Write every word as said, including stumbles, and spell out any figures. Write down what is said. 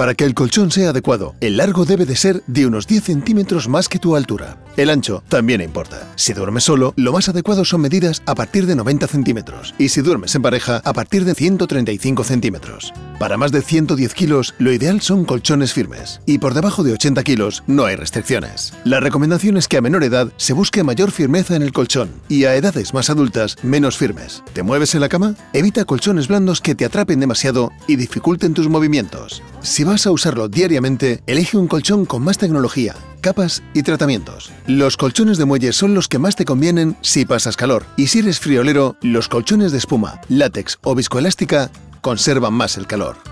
Para que el colchón sea adecuado, el largo debe de ser de unos diez centímetros más que tu altura. El ancho también importa. Si duermes solo, lo más adecuado son medidas a partir de noventa centímetros y si duermes en pareja, a partir de ciento treinta y cinco centímetros. Para más de ciento diez kilos, lo ideal son colchones firmes y por debajo de ochenta kilos no hay restricciones. La recomendación es que a menor edad se busque mayor firmeza en el colchón y a edades más adultas menos firmes. ¿Te mueves en la cama? Evita colchones blandos que te atrapen demasiado y dificulten tus movimientos. Si vas a usarlo diariamente, elige un colchón con más tecnología, capas y tratamientos. Los colchones de muelle son los que más te convienen si pasas calor. Y si eres friolero, los colchones de espuma, látex o viscoelástica conservan más el calor.